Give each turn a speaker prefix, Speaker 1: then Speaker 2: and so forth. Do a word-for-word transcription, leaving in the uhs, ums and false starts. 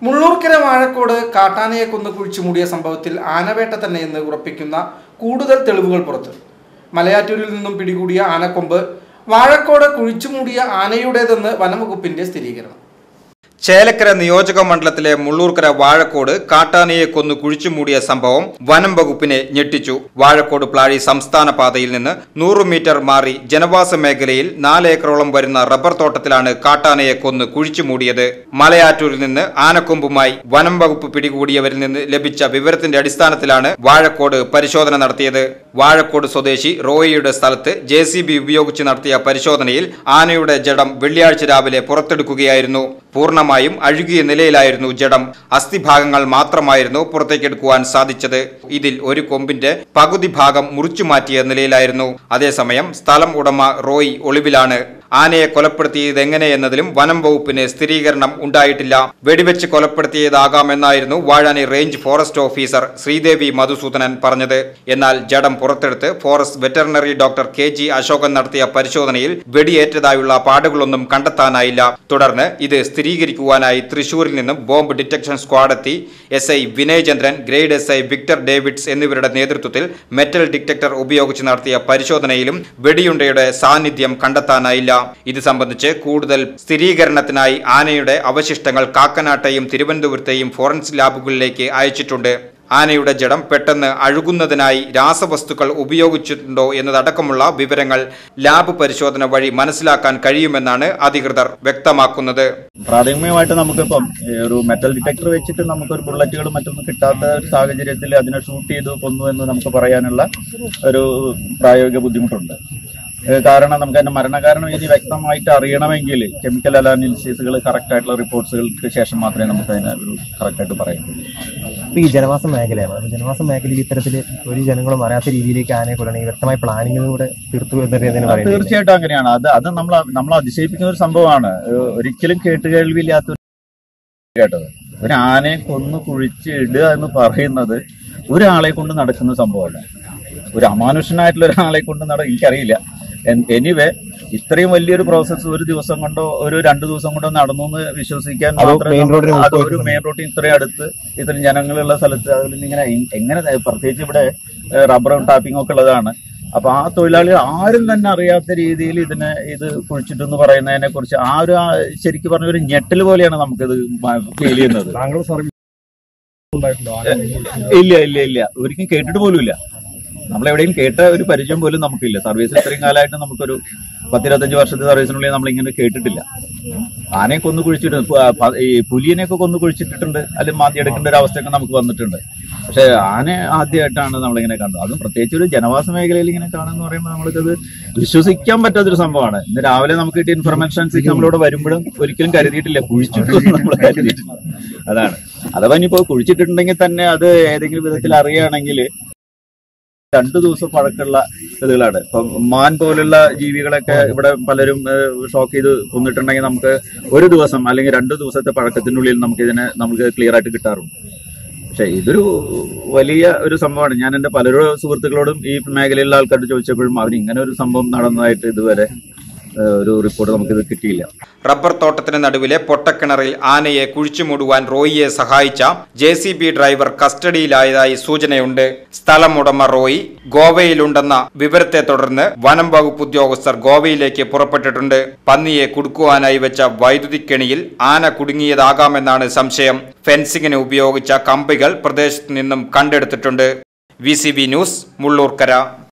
Speaker 1: മുള്ളൂർക്കര വാഴക്കോട് കാട്ടാനയെ കൊന്നു കുഴിച്ചു മൂടിയ സംഭവത്തിൽ ആനവേട്ട തന്നെയെന്ന് ഉറപ്പിക്കുന്ന കൂടുതൽ തെളിവുകൾ പുറത്ത്. മലയാറ്റൂരിൽ നിന്നും പിടികൂടിയ ആനക്കൊമ്പ് വാഴക്കോട് കുഴിച്ചു മൂടിയ ആനയുടേതെന്ന് വനംവകുപ്പിന്റെ സ്ഥിരീകരണം.
Speaker 2: ചേലക്കര നിയോജക മണ്ഡലത്തിലെ മുള്ളൂർക്കര വാഴക്കോട് കാട്ടാനയെ കൊന്നു കുഴിച്ചു മൂടിയ സംഭവം വനം വകുപ്പിനെ ഞെട്ടിച്ചു. വാഴക്കോട് പ്ലാഴി സംസ്ഥാന പാതയിൽ നിന്ന് നൂറ് മീറ്റർ മാറി ജനവാസ മേഖലയിൽ നാല് ഏക്കറോളം വരുന്ന റബ്ബർ തോട്ടത്തിലാണ് കാട്ടാനയെ കൊന്ന് കുഴിച്ചു മൂടിയത്. മലയാറ്റൂരിൽ നിന്ന് ആനക്കൊമ്പുമായി വനം വകുപ്പ് പിടികൂടിയവരിൽ നിന്ന് ലഭിച്ച വിവരത്തിന്റെ അടിസ്ഥാനത്തിലാണ് വാഴക്കോട് പരിശോധന നടത്തിയത്. വാഴക്കോട് സ്വദേശി റോയിയുടെ സ്ഥലത്ത് ജെ സി ബി ഉപയോഗിച്ച് നടത്തിയ പരിശോധനയിൽ ആനയുടെ ജഡം വെള്ളിയാഴ്ച രാവിലെ പുറത്തെടുക്കുകയായിരുന്നു. പൂർണ്ണമായും അഴുകിയ നിലയിലായിരുന്നു ജഡം. അസ്ഥിഭാഗങ്ങൾ മാത്രമായിരുന്നു പുറത്തേക്കെടുക്കുവാൻ സാധിച്ചത്. ഇതിൽ ഒരു കൊമ്പിന്റെ പകുതി ഭാഗം മുറിച്ചു മാറ്റിയ നിലയിലായിരുന്നു. അതേസമയം സ്ഥലം ഉടമ റോയ് ഒളിവിലാണ്. ആനയെ കൊലപ്പെടുത്തിയത് എങ്ങനെയെന്നതിലും വനം വകുപ്പിന് സ്ഥിരീകരണം ഉണ്ടായിട്ടില്ല. വെടിവെച്ച് കൊലപ്പെടുത്തിയതാകാമെന്നായിരുന്നു Vazhani range forest officer Sreedevi Madhusoodanan പറഞ്ഞത്. എന്നാൽ ജഡം പുറത്തെടുത്ത് forest veterinary doctor K G Ashokan നടത്തിയ പരിശോധനയിൽ വെടിയേറ്റതായുള്ള പാടുകളൊന്നും കണ്ടെത്താനായില്ല. തുടർന്ന് ഇത് സ്ഥിരീകരിക്കുവാനായി തൃശൂരിൽ നിന്നും ബോംബ് ഡിറ്റക്ഷൻ സ്ക്വാഡ് എത്തി. S I Vinayachandran, grade S I Victor Davids എന്നിവരുടെ നേതൃത്വത്തിൽ മെറ്റൽ ഡിറ്റക്ടർ ഉപയോഗിച്ച് നടത്തിയ പരിശോധനയിലും വെടിയുണ്ടയുടെ സാന്നിധ്യം കണ്ടെത്താനായില്ല. ഇത് സംബന്ധിച്ച് കൂടുതൽ സ്ഥിരീകരണത്തിനായി ആനയുടെ അവശിഷ്ടങ്ങൾ കാക്കനാട്ടെയും തിരുവനന്തപുരത്തെയും ഫോറൻസിക് ലാബുകളിലേക്ക് അയച്ചിട്ടുണ്ട്. ആനയുടെ ജഡം പെട്ടെന്ന് അഴുകുന്നതിനായി രാസവസ്തുക്കൾ ഉപയോഗിച്ചിട്ടുണ്ടോ എന്നതടക്കമുള്ള വിവരങ്ങൾ ലാബ് പരിശോധന വഴി മനസ്സിലാക്കാൻ കഴിയുമെന്നാണ് അധികൃതർ വ്യക്തമാക്കുന്നത്.
Speaker 3: പ്രാഥമികമായിട്ട് നമുക്കിപ്പം ഒരു മെറ്റൽ ഡിറ്റക്ടർ വെച്ചിട്ട് നമുക്കൊരു ബുള്ളറ്റുകളും മറ്റൊന്നും കിട്ടാത്ത ഒരു സാഹചര്യത്തിൽ അതിനെ ഷൂട്ട് ചെയ്ത് കൊന്നു എന്ന് നമുക്ക് പറയാനുള്ള ഒരു പ്രായോഗിക ബുദ്ധിമുട്ടുണ്ട്. കാരണം നമുക്ക് അതിന്റെ മരണകാരണം ഇനി വ്യക്തമായിട്ട് അറിയണമെങ്കിൽ കെമിക്കൽ അനാലിസിസുകൾ കറക്റ്റ് ആയിട്ടുള്ള റിപ്പോർട്ട്സുകൾക്ക് ശേഷം മാത്രമേ നമുക്ക് അതിനെ ഒരു കറക്റ്റായിട്ട് പറയാൻ.
Speaker 4: ഈ ജനവാസ മേഖലയാണ്. ജനവാസ മേഖലയിൽ ഇത്തരത്തിൽ ഒരു ജനങ്ങളും അറിയാത്ത രീതിയിലേക്ക് ആനയെ കൊല്ലണമെങ്കിൽ വ്യക്തമായ പ്ലാനിങ്ങിലൂടെ തീർത്തു എന്നതിന്
Speaker 3: തീർച്ചയായിട്ടും അങ്ങനെയാണ്. അത് അത് നമ്മൾ നമ്മൾ അതിശയിപ്പിക്കുന്ന ഒരു സംഭവമാണ്. ഒരിക്കലും കേട്ടുകേൾവിയില്ലാത്ത കേട്ടത് ഒരു ആനയെ കൊന്നു കുഴിച്ച് ഇടുക എന്ന് പറയുന്നത് ഒരാളെ കൊണ്ട് നടക്കുന്ന സംഭവമല്ല. ഒരു അമാനുഷനായിട്ടുള്ള ഒരാളെ കൊണ്ട് നട എനിക്കറിയില്ല. എനിവേ ഇത്രയും വലിയൊരു പ്രോസസ്സ് ഒരു ദിവസം കൊണ്ടോ ഒരു രണ്ടു ദിവസം കൊണ്ടോ നടന്നു എന്ന് വിശ്വസിക്കാൻ മാത്രം അതൊരു മെയിൻ റോഡിൽ ഇത്രയും അടുത്ത് ഇത്രയും ജനങ്ങളുള്ള സ്ഥലത്ത് അതിലിങ്ങനെ എങ്ങനെ, പ്രത്യേകിച്ച് ഇവിടെ റബ്ബറും ടാപ്പിംഗ് ഒക്കെ ഉള്ളതാണ്. അപ്പൊ ആ തൊഴിലാളികൾ ആരും തന്നെ അറിയാത്ത രീതിയിൽ ഇതിനെ ഇത് കുഴിച്ചിട്ടെന്ന് പറയുന്നതിനെ കുറിച്ച് ആ ഒരു ശരിക്കും പറഞ്ഞ ഒരു ഞെട്ടൽ പോലെയാണ് നമുക്കിത് ഫീൽ ചെയ്യുന്നത്. ഇല്ല ഇല്ല ഇല്ല ഒരിക്കലും കേട്ടിട്ട് പോലും ഇല്ല. നമ്മളെവിടെയും കേട്ട ഒരു പരിചയം പോലും നമുക്കില്ല. സർവീസിൽ ഇത്രയും കാലമായിട്ട് നമുക്കൊരു പത്തിരുപത്തഞ്ച് വർഷത്തെ സർവീസിനുള്ളിൽ നമ്മളിങ്ങനെ കേട്ടിട്ടില്ല. ആനയെ കൊന്നു കുഴിച്ചിട്ടുണ്ട്, ഈ പുലിയനെയൊക്കെ കൊന്നു കുഴിച്ചിട്ടിട്ടുണ്ട്, അല്ലെങ്കിൽ മാന്തി എടുക്കേണ്ട ഒരു അവസ്ഥയൊക്കെ നമുക്ക് വന്നിട്ടുണ്ട്. പക്ഷെ ആന ആദ്യമായിട്ടാണ് നമ്മളിങ്ങനെ കണ്ടത്. അതും പ്രത്യേകിച്ച് ഒരു ജനവാസ മേഖലയിൽ ഇങ്ങനെ കാണുന്ന പറയുമ്പോൾ നമ്മൾക്കത് വിശ്വസിക്കാൻ പറ്റാത്തൊരു സംഭവമാണ്. ഇന്ന് രാവിലെ നമുക്ക് കിട്ടിയ ഇൻഫർമേഷൻസ് നമ്മളിവിടെ വരുമ്പോഴും ഒരിക്കലും കരുതിയിട്ടില്ല, കുഴിച്ചിട്ടൊന്നും നമ്മൾ കരുതിയിട്ടില്ല. അതാണ്. അഥവാ ഇനിയിപ്പോ കുഴിച്ചിട്ടുണ്ടെങ്കിൽ തന്നെ അത് ഏതെങ്കിലും വിധത്തിൽ അറിയുകയാണെങ്കിൽ രണ്ടു ദിവസം പഴക്കമുള്ള ഇതുകളാണ്. ഇപ്പൊ മാൻ പോലുള്ള ജീവികളൊക്കെ ഇവിടെ പലരും ഷോക്ക് ചെയ്ത് കൊന്നിട്ടുണ്ടെങ്കിൽ നമുക്ക് ഒരു ദിവസം അല്ലെങ്കിൽ രണ്ടു ദിവസത്തെ പഴക്കത്തിനുള്ളിൽ നമുക്ക് ഇതിനെ നമുക്ക് ക്ലിയർ ആയിട്ട് കിട്ടാറുണ്ട്. പക്ഷെ ഇതൊരു വലിയ ഒരു സംഭവമാണ്. ഞാൻ എന്റെ പലരും സുഹൃത്തുക്കളോടും ഈ മേഖലയിലുള്ള ആൾക്കാരോട് ചോദിച്ചപ്പോഴും അവർ ഇങ്ങനെ ഒരു സംഭവം നടന്നതായിട്ട് ഇതുവരെ ഒരു റിപ്പോർട്ട് നമുക്കിത് കിട്ടിയില്ല.
Speaker 2: റബ്ബർ തോട്ടത്തിന് നടുവിലെ പൊട്ടക്കിണറിൽ ആനയെ കുഴിച്ചു മൂടുവാൻ റോയിയെ സഹായിച്ച ജെ സി ബി ഡ്രൈവർ കസ്റ്റഡിയിലായതായി സൂചനയുണ്ട്. സ്ഥലം ഉടമ റോയി ഗോവയിലുണ്ടെന്ന വിവരത്തെ തുടർന്ന് വനം വകുപ്പ് ഉദ്യോഗസ്ഥർ ഗോവയിലേക്ക് പുറപ്പെട്ടിട്ടുണ്ട്. പന്നിയെ കുടുക്കുവാനായി വെച്ച വൈദ്യുതി കെണിയിൽ ആന കുടുങ്ങിയതാകാമെന്നാണ് സംശയം. ഫെൻസിങ്ങിന് ഉപയോഗിച്ച കമ്പികൾ പ്രദേശത്ത് നിന്നും കണ്ടെടുത്തിട്ടുണ്ട്. V C B news, Mullurkara.